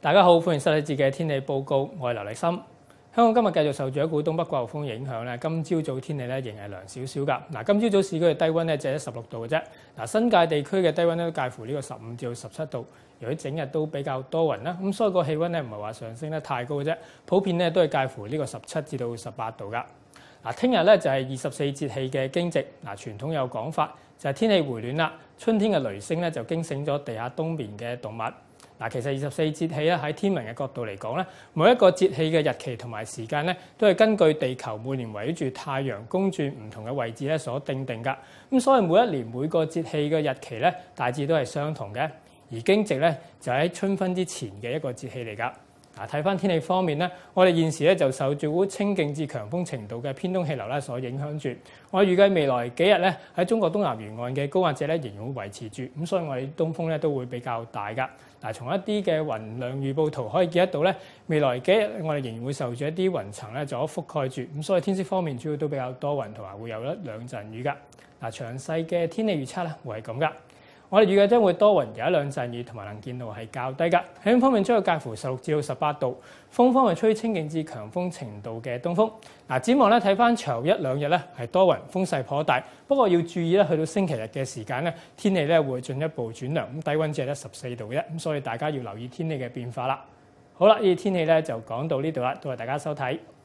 大家好，歡迎收睇節嘅天氣報告，我係劉力森。香港今日繼續受住一股東北季候風影響咧，今朝早天氣咧仍係涼少少㗎。嗱，今朝早市區嘅低溫咧就係16度嘅啫。嗱，新界地區嘅低溫咧都介乎呢個15至到17度。由於整日都比較多雲啦，咁所以個氣溫咧唔係話上升得太高嘅啫，普遍咧都係介乎呢個17至到18度㗎。嗱，聽日咧就係24節氣嘅驚蟄。嗱，傳統有講法就係天氣回暖啦，春天嘅雷聲咧就驚醒咗地下冬眠嘅動物。嗱，其實24節氣咧喺天文嘅角度嚟講咧，每一個節氣嘅日期同埋時間咧，都係根據地球每年圍住太陽公轉唔同嘅位置咧所定㗎。咁所以每一年每個節氣嘅日期咧，大致都係相同嘅。而驚蟄咧就喺春分之前嘅一個節氣嚟㗎。嗱，睇翻天氣方面咧，我哋現時咧就受住股清勁至強風程度嘅偏東氣流咧所影響住。我預計未來幾日咧喺中國東南沿岸嘅高壓脊咧仍然會維持住，咁所以我哋東風咧都會比較大㗎。嗱，從一啲嘅雲量預報圖可以見得到咧，未來幾日我哋仍然會受住一啲雲層咧所覆蓋住，咁所以天色方面主要都比較多雲同埋會有一兩陣雨㗎。嗱，詳細嘅天氣預測咧會係咁㗎。我哋預計將會多雲，有一兩陣雨，同埋能見度係較低㗎。氣溫方面將會介乎16至到18度，風方面吹清勁至強風程度嘅東風。嗱，展望咧睇翻長一兩日咧係多雲，風勢頗大。不過要注意咧，去到星期日嘅時間咧，天氣咧會進一步轉涼，咁低溫只係得14度嘅啫。咁所以大家要留意天氣嘅變化啦。好啦，呢啲天氣咧就講到呢度啦，多謝大家收睇。